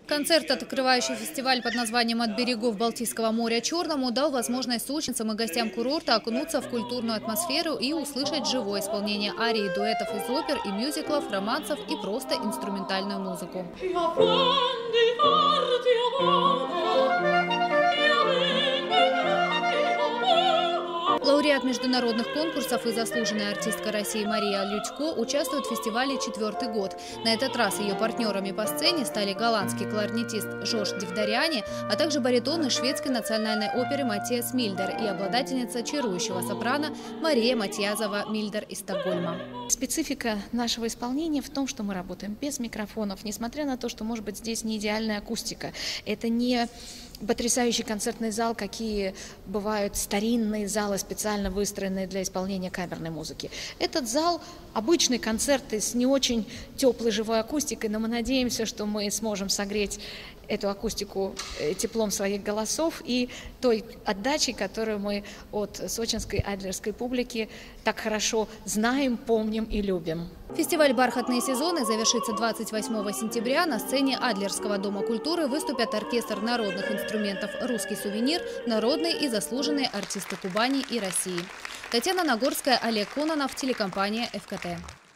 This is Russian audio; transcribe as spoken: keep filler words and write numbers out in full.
Концерт, открывающий фестиваль под названием «От берегов Балтийского моря Черному», дал возможность сочинцам и гостям курорта окунуться в культурную атмосферу и услышать живое исполнение арий, дуэтов из опер и мюзиклов, романсов и просто инструментальную музыку. Лауреат международных конкурсов и заслуженная артистка России Мария Лютько участвует в фестивале четвертый год. На этот раз ее партнерами по сцене стали голландский кларнетист Жорж Дивдаряни, а также баритон из шведской национальной оперы Матиас Мильдер и обладательница чарующего сопрано Мария Матьязова Мильдер из Стокгольма. Специфика нашего исполнения в том, что мы работаем без микрофонов, несмотря на то, что, может быть, здесь не идеальная акустика. Это не потрясающий концертный зал, какие бывают старинные залы, специально выстроенные для исполнения камерной музыки. Этот зал – обычный концерт с не очень теплой живой акустикой, но мы надеемся, что мы сможем согреть эту акустику теплом своих голосов и той отдачей, которую мы от сочинской адлерской публики так хорошо знаем, помним и любим. Фестиваль «Бархатные сезоны» завершится двадцать восьмого сентября. На сцене Адлерского дома культуры выступят оркестр народных инструментов «Русский сувенир», народные и заслуженные артисты Кубани и России. Татьяна Нагорская, Олег Кононов, телекомпания эф ка тэ.